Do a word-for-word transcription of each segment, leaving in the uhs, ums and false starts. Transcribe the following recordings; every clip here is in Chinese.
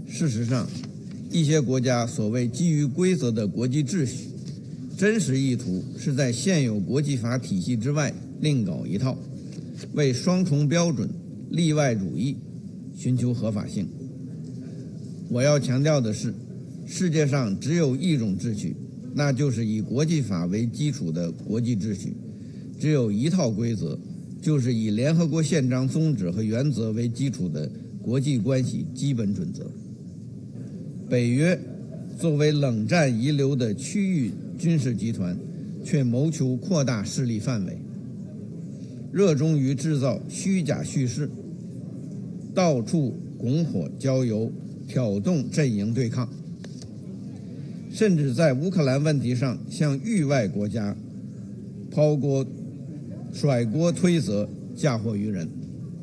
事实上，一些国家所谓基于规则的国际秩序，真实意图是在现有国际法体系之外另搞一套，为双重标准、例外主义寻求合法性。我要强调的是，世界上只有一种秩序，那就是以国际法为基础的国际秩序；只有一套规则，就是以联合国宪章宗旨和原则为基础的国际关系基本准则。北约作为冷战遗留的区域军事集团，却谋求扩大势力范围，热衷于制造虚假叙事，到处拱火浇油，挑动阵营对抗，甚至在乌克兰问题上向域外国家抛锅、甩锅推责，嫁祸于人。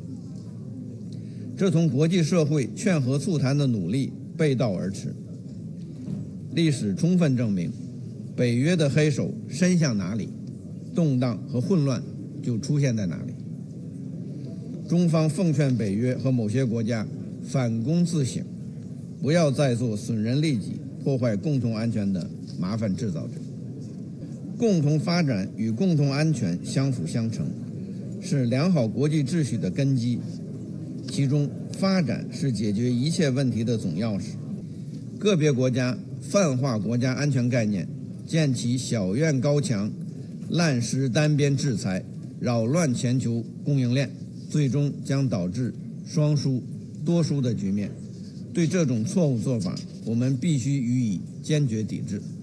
这同国际社会劝和促谈的努力背道而驰。历史充分证明，北约的黑手伸向哪里，动荡和混乱就出现在哪里。中方奉劝北约和某些国家反躬自省，不要再做损人利己、破坏共同安全的麻烦制造者。共同发展与共同安全相辅相成，是良好国际秩序的根基。其中，发展是解决一切问题的总钥匙。个别国家泛化国家安全概念，建起小院高墙，滥施单边制裁，扰乱全球供应链，最终将导致双输、多输的局面。对这种错误做法，我们必须予以坚决抵制。